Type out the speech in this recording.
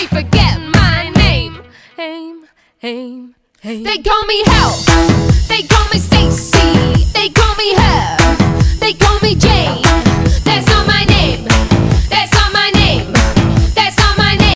they forget my name. They call me Hell, they call me Stacy.